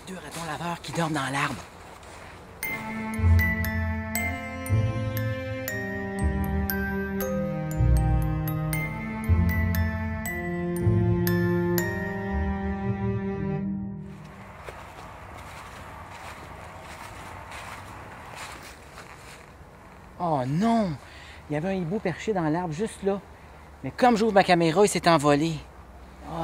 2 ratons laveurs qui dorment dans l'arbre. Oh non! Il y avait un hibou perché dans l'arbre juste là. Mais comme j'ouvre ma caméra, il s'est envolé. Oh.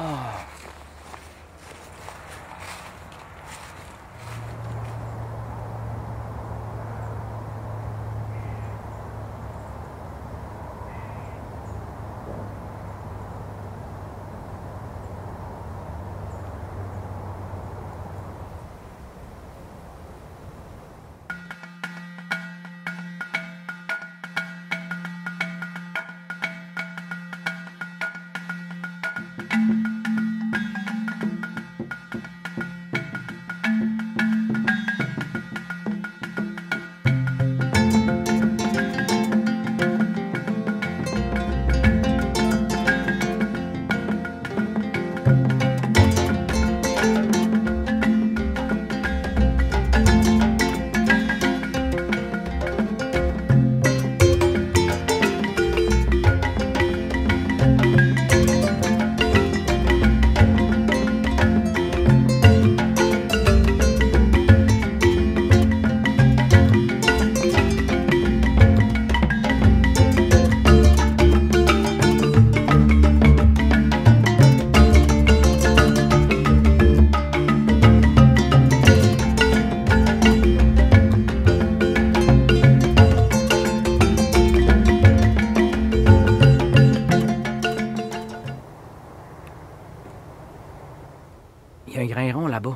Il y a un grain rond là-bas.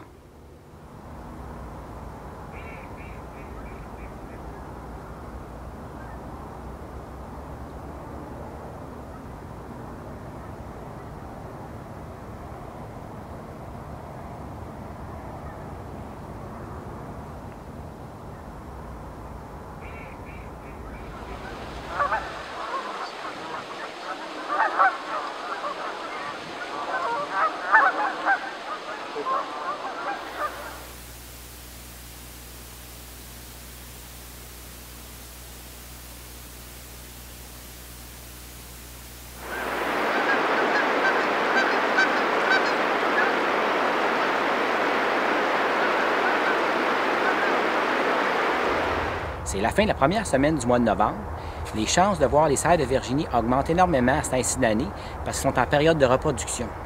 C'est la fin de la première semaine du mois de novembre. Les chances de voir les cerfs de Virginie augmentent énormément à cet ainsi d'année parce qu'ils sont en période de reproduction.